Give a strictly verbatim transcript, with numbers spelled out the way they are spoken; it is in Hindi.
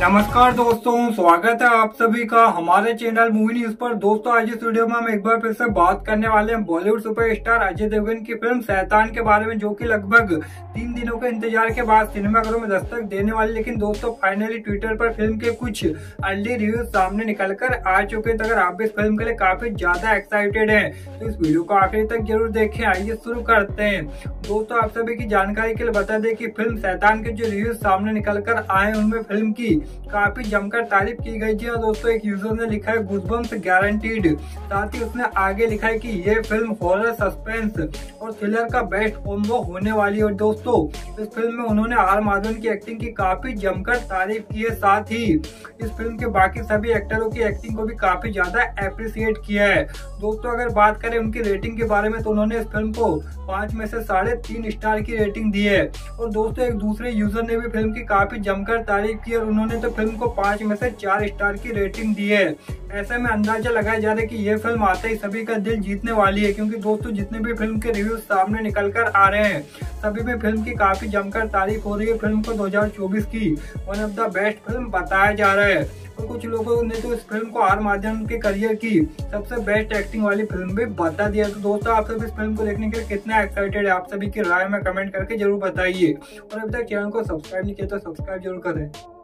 नमस्कार दोस्तों, स्वागत है आप सभी का हमारे चैनल मूवी न्यूज पर। दोस्तों आज इस वीडियो में हम एक बार फिर से बात करने वाले हैं बॉलीवुड सुपरस्टार अजय देवगन की फिल्म शैतान के बारे में, जो कि लगभग तीन दिनों के इंतजार के बाद सिनेमाघरों में दस्तक देने वाली। लेकिन दोस्तों फाइनली ट्विटर पर फिल्म के कुछ अर्ली रिव्यूज सामने निकल कर आ चुके हैं। तो अगर आप इस फिल्म के लिए काफी ज्यादा एक्साइटेड है तो इस वीडियो को आखिरी तक जरूर देखें। आइए शुरू करते हैं। दोस्तों आप सभी की जानकारी के लिए बता दें कि फिल्म शैतान के जो रिव्यूज सामने निकल कर आए उनमें फिल्म की काफी जमकर तारीफ की गई थी। और दोस्तों एक यूजर ने लिखा है गूज़बम्प्स गारंटीड। साथ ही उसने आगे लिखा है कि ये फिल्म हॉरर, सस्पेंस और थ्रिलर का बेस्ट कॉम्बो होने वाली है। और दोस्तों इस फिल्म में उन्होंने आर माधवन की एक्टिंग की काफी जमकर तारीफ की है। साथ ही इस फिल्म के बाकी सभी एक्टरों की एक्टिंग को भी काफी ज्यादा अप्रिशिएट किया है। दोस्तों अगर बात करें उनकी रेटिंग के बारे में तो उन्होंने इस फिल्म को पाँच में से साढ़े तीन स्टार की रेटिंग दी है। और दोस्तों एक दूसरे यूजर ने भी फिल्म की काफी जमकर तारीफ की और उन्होंने तो फिल्म को पाँच में से चार स्टार की रेटिंग दी है। ऐसे में अंदाजा लगाया जा रहा है कि ये फिल्म आते ही सभी का दिल जीतने वाली है, क्योंकि दोस्तों जितने भी फिल्म के रिव्यूज सामने निकल कर आ रहे हैं सभी में फिल्म की काफी जमकर तारीफ हो रही है। फिल्म को दो हज़ार चौबीस की one of the best film बताया जा रहा है। और कुछ लोगों ने तो इस फिल्म को आर माधवन के करियर की सबसे बेस्ट एक्टिंग वाली फिल्म भी बता दिया। तो दोस्तों आप सभी इस फिल्म को देखने के लिए कितना एक्साइटेड है, आप सभी की राय में कमेंट करके जरूर बताइए। और अभी तक चैनल को सब्सक्राइब नहीं किया तो सब्सक्राइब जरूर करें।